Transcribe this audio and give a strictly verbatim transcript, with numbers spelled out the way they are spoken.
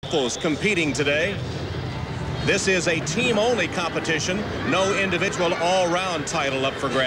competing today. This is a team-only competition. No individual all-round title up for grabs.